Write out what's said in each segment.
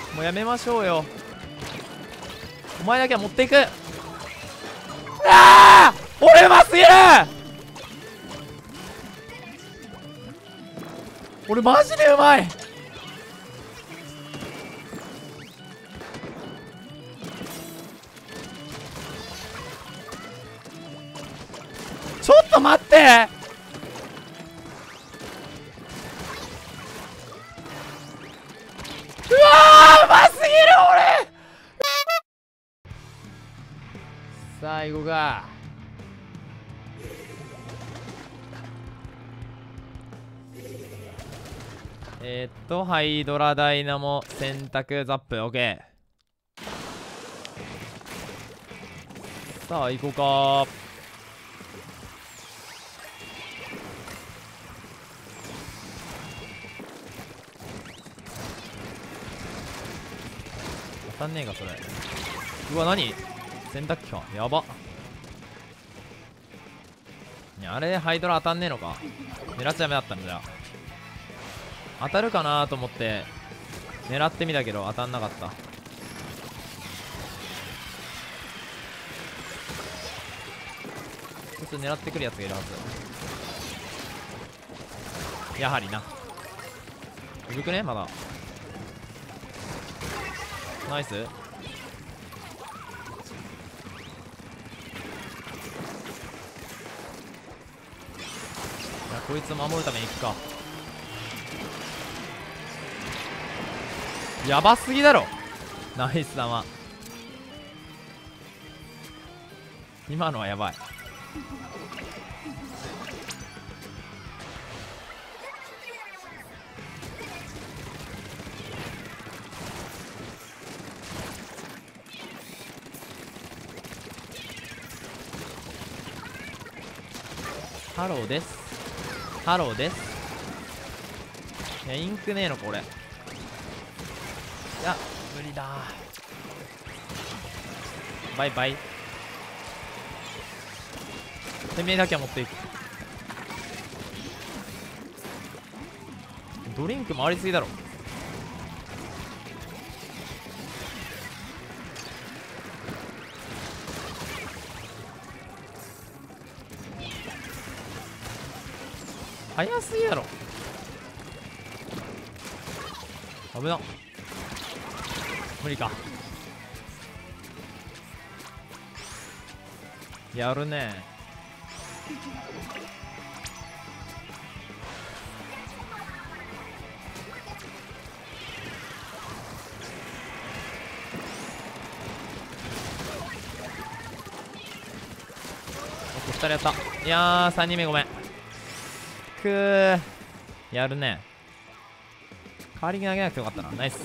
もうやめましょうよ。お前だけは持っていく。ああ俺うますぎる。俺マジでうまい。ちょっと待って。うわーうますぎる俺。最後がハイドラダイナモ選択ザップ OK。 さあ行こうか。当たんねえかそれ。うわ何洗濯機かやば。いやあれハイドラ当たんねえのか。狙っちゃダメだったんだよ。当たるかなと思って狙ってみたけど当たんなかった。ちょっと狙ってくるやつがいるはず。やはりな。いるくねまだ。ナイス。いやこいつ守るために行くか。やばすぎだろ。ナイス玉。今のはやばい。ハローです。ハローです。いやインクねえのこれ。いや無理だ。バイバイ。てめえだけは持っていく。ドリンク回りすぎだろ。早すぎだろ。危な。無理か。やるね。2人やった。いやー3人目ごめん。くーやるね。代わりに投げなくてよかったな。ナイス。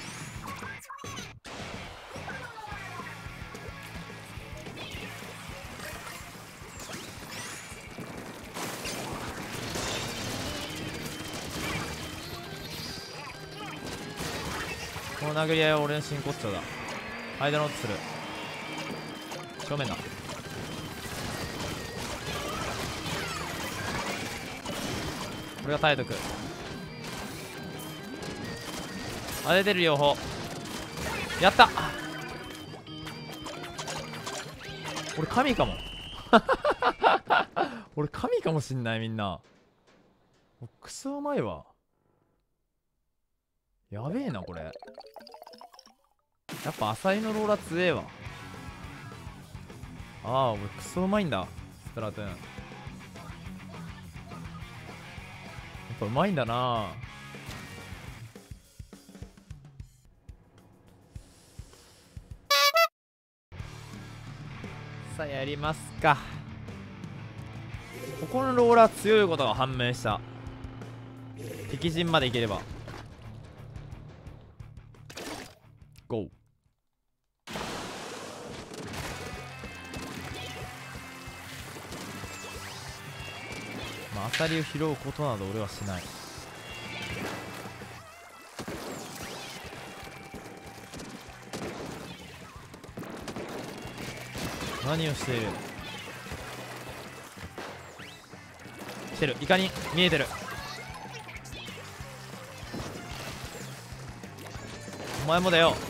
この殴り合いは俺の真骨頂だ。間の音する。正面だ。俺が耐えとく。あれ出る両方。やった。俺神かも。俺神かもしんない。みんなクソうまいわ。やべえなこれ。やっぱ浅井のローラ強えわ。ああ俺クソうまいんだスプラトゥーン。やっぱうまいんだな。さあやりますか。ここのローラー強いことが判明した。敵陣までいければゴー。まあ当たりを拾うことなど俺はしない。何をしている。してる。イカに見えてる。 お前もだよ。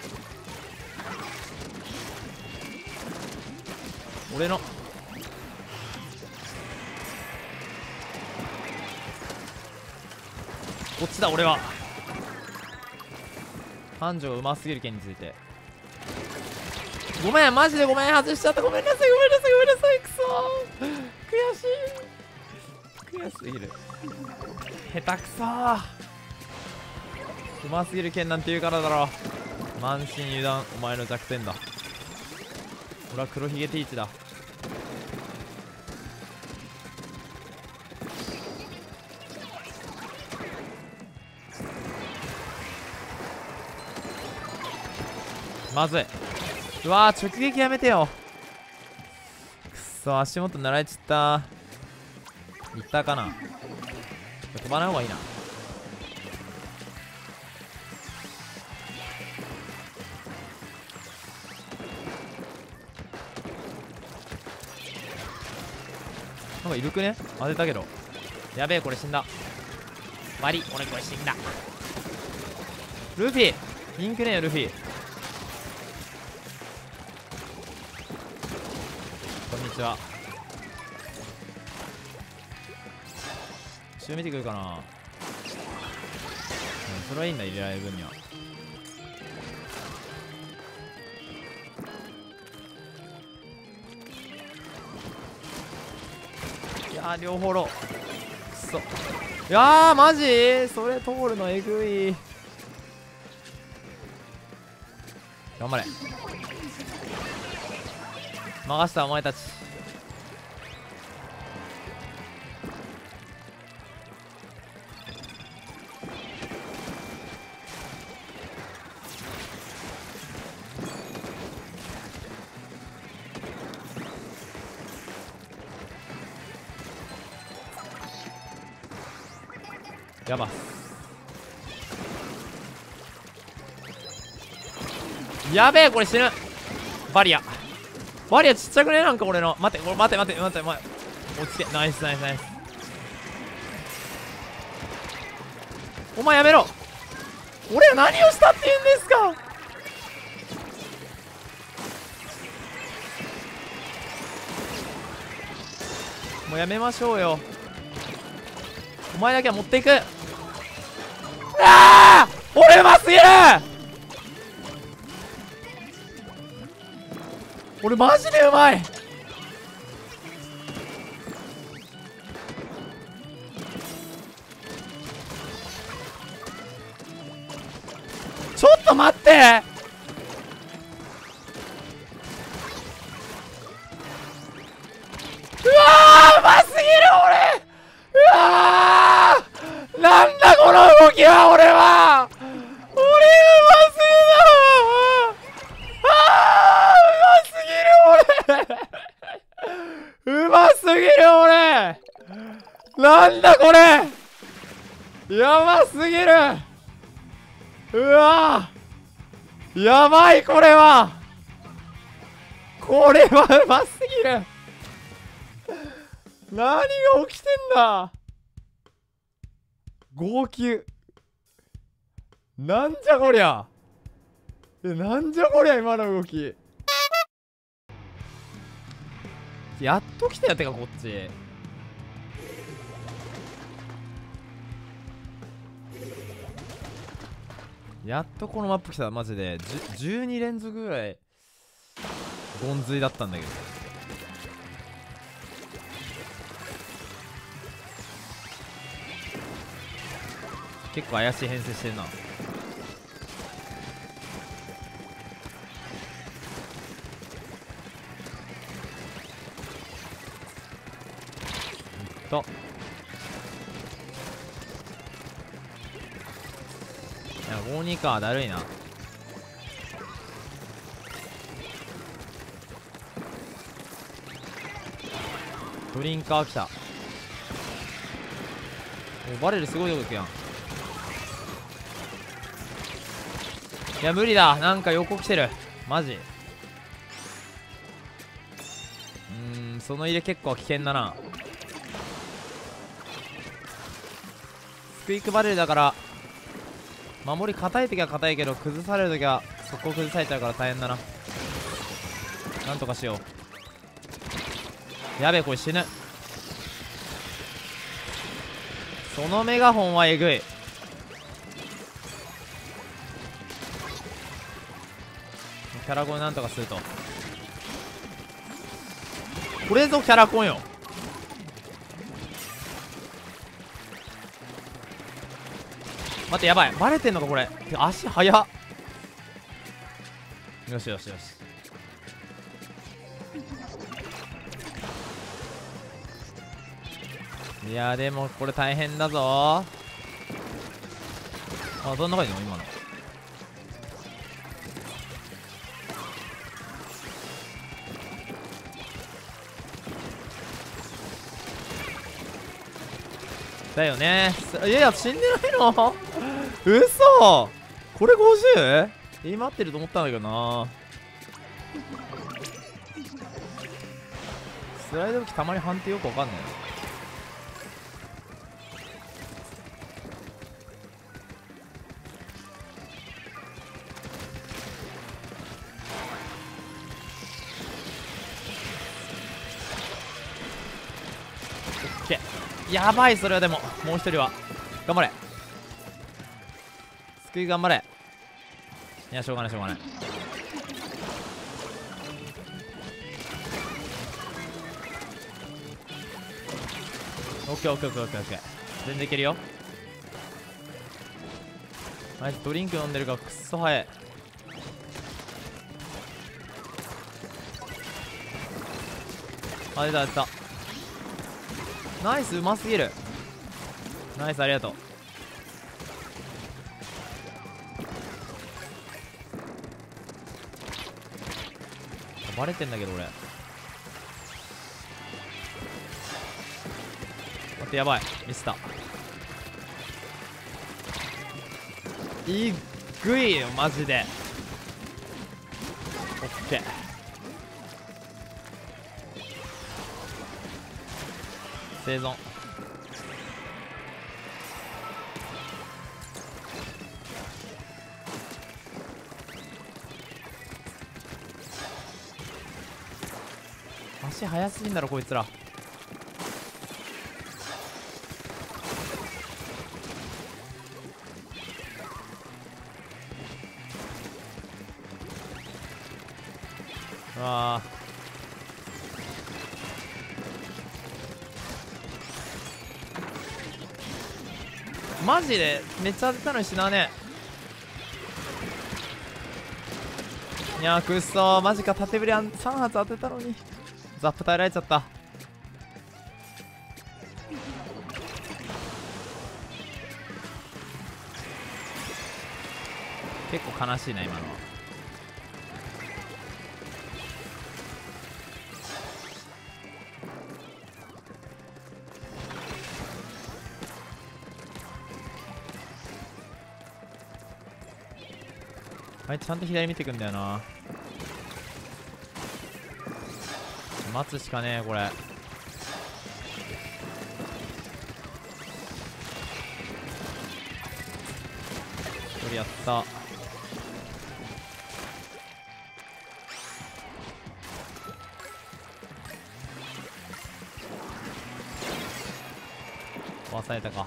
俺のこっちだ。俺は繁盛がうますぎる件についてごめん、マジでごめん、外しちゃった。ごめんなさい、ごめんなさい、ごめんなさい。くそー、悔しい、悔しすぎる。下手くそー。うますぎる剣なんて言うからだろ。慢心油断、お前の弱点だ。俺は黒ひげティーチだ。まずい。うわー、直撃やめてよ。くっそ、足元習えちったー。いったかな。飛ばない方がいいな。なんかいるくね。当てたけどやべえ、これ死んだ。悪い、俺これ死んだ。ルフィインクねえよ、ルフィ。こんにちは。後ろ見てくるかな。うん、それはいいんだ、入れられる分には。いやー、両方ロー。くそ。いやー、マジそれ通るのえぐい。頑張れ、任せた、お前たち。やばっ。やべえ、これ死ぬ。バリアちっちゃくね。なんか俺の、待って、これ待て、待て、待て、待て、落ちて。ナイスナイスナイス。お前やめろ。俺は何をしたって言うんですか。もうやめましょうよ。お前だけは持っていく。ああ、俺うますぎる。俺マジでうまい。ちょっと待って。うわー、うますぎる俺。うわー、なんだこの動きは。俺はうますぎだ。うますぎる俺。なんだこれ。やばすぎる。うわー、やばい。これはうますぎる。何が起きてんだ。号泣。なんじゃこりゃ。なんじゃこりゃ、今の動き。やっと来たよ。てかこっちやっとこのマップ来た。マジで12連続ぐらいゴンズイだったんだけど。結構怪しい編成してるな。といや、52か。だるいな。ドリンカー来た。お、バレルすごいとこ行くやん。いや無理だ。なんか横来てる。マジ。その入れ結構危険だな。スクイックバレルだから守り硬い時は硬いけど、崩される時は速攻崩されちゃうから大変だな。なんとかしよう。やべえ、これ死ぬ。そのメガホンはえぐい。キャラコンなんとかすると。これぞキャラコンよ。待って、やばい、バレてんのかこれ。足速っ。よしよしよし。いやでもこれ大変だぞ。あ、どんな感じの今の。だよね。いや死んでないの嘘。これ 50？ 今合ってると思ったんだけどな。スライド時たまに判定よくわかんない。オッケー。やばい、それはでももう一人は頑張れ。救い頑張れ。いやしょうがないしょうがない。オッケーオッケーオッケーオッケーオッケー。全然いけるよ。あいつドリンク飲んでるからくっそ早い。あ、出た出た。ナイス、うますぎる。ナイス、ありがとう。バレてんだけど俺。待って、やばい、ミスった。いっぐいよマジで。オッケー。生存。足速すぎんだろこいつら。うわー、マジでめっちゃ当てたのに死なねえ。いやーくっそー、マジか。縦振り3発当てたのにザップ耐えられちゃった。結構悲しいな今のは。あいつちゃんと左見てくんだよな。待つしかねえこれ。一人やった。壊されたか。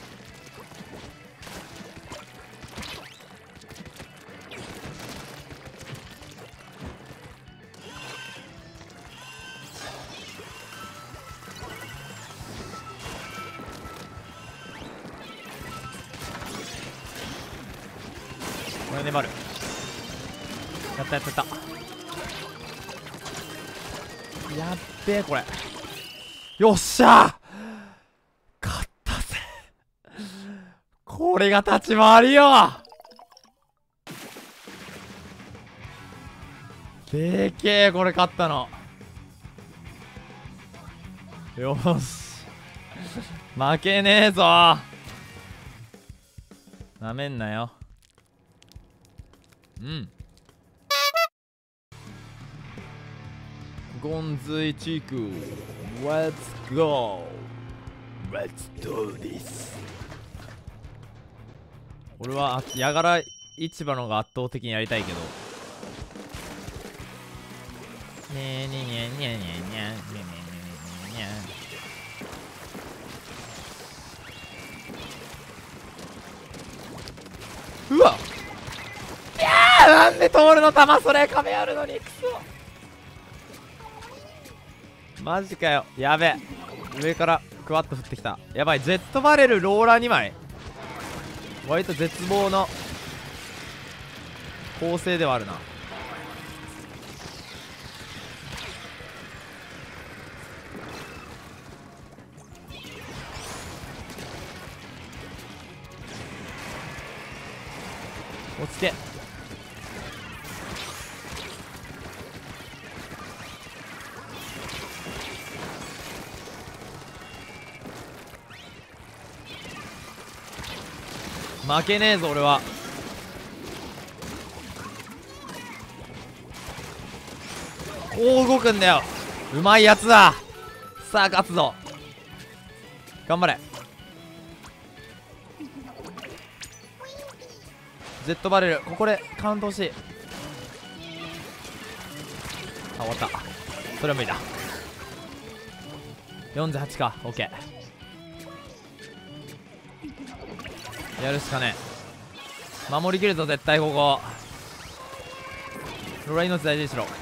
これ粘る。やったやったやった。やっべえこれ。よっしゃー、勝ったぜ。これが立ち回りよ。でけえこれ勝ったの。よし負けねえぞ。なめんなよ。うん。ゴンズイチーク Let's go Let's do this。 俺はヤガラ市場の方が圧倒的にやりたいけど。ねえねえねえねえねえねえねえねえねえねえ。うわっ、いやー、なんで通るの弾それ壁あるのにクソマジかよ。やべえ、上からクワッと降ってきた。やばい、ジェットバレルローラー2枚、割と絶望の構成ではあるな。落ち着け。負けねえぞ俺は。こう動くんだよ、うまいやつだ。さあ勝つぞ、頑張れ。ジェットバレルここでカウント欲しい。あ、終わった。それは無理だ。48か。 OK、 やるしかねえ。守りきるぞ絶対ここ。ローラ命大事にしろ。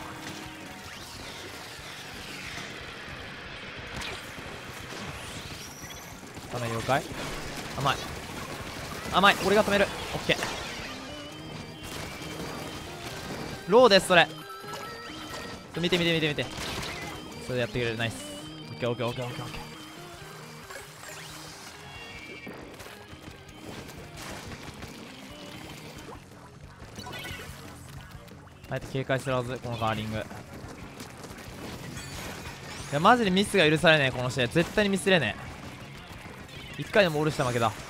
ダメ了解。甘い甘い、俺が止める。 OK、 ローですそれ。見て見て見て見て、それでやってくれる。ナイス。 OKOKOKOK。 あえて警戒するはず、このカーリング。いやマジでミスが許されねえこの試合。絶対にミスれねえ。1回でもオールした負けだ。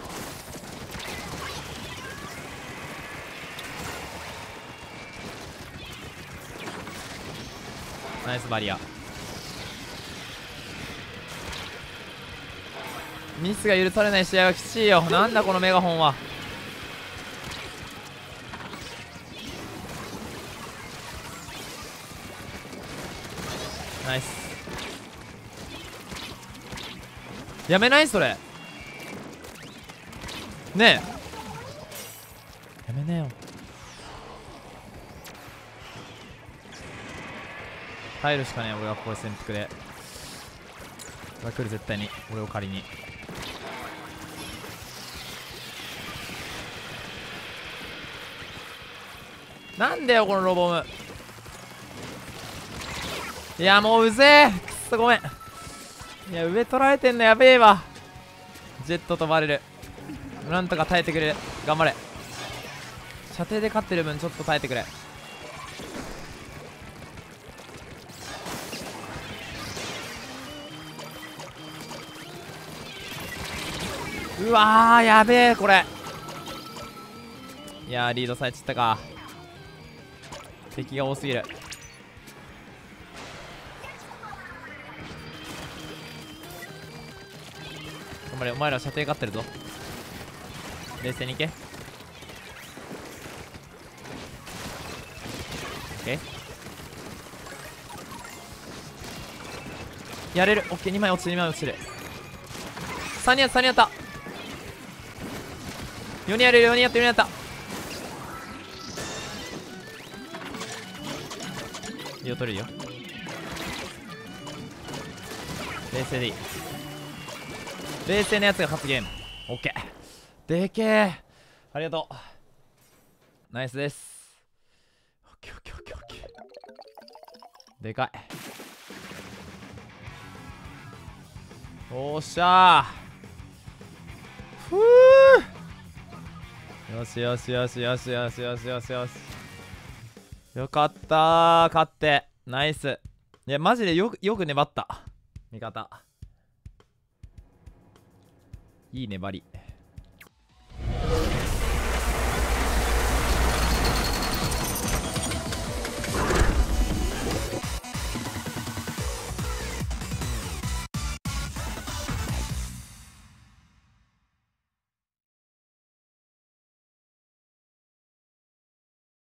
ナイスバリア。ミスが許されない試合はきついよ。なんだこのメガホンは。ナイス。やめないそれ。ねえやめねえよ。耐えるしかねえ俺はここで潜伏で。が来る絶対に。俺を借りに。なんだよこのロボム。いやもううぜえ、くっそごめん。いや上取られてんのやべえわ。ジェットとバレルなんとか耐えてくれる。頑張れ。射程で勝ってる分ちょっと耐えてくれ。うわーやべえこれ。いやーリードされちったか。敵が多すぎる。頑張れ、お前ら射程勝ってるぞ。冷静にいけ。オッケーやれる。オッケー、2枚落ちてる、2枚落ちてる。3人やった、3人やった。4人やれる、4人やった、4人やった。リオ取れるよ。冷静でいい。冷静なやつが勝つゲーム。オッケー。でけえ。ありがとう。ナイスです。オッケーオッケーオッケーオッケー。でかい。おっしゃー。ふう。よしよしよしよしよしよしよしよし。よかったー、勝って。ナイス。いやマジでよく粘った味方。いい粘り。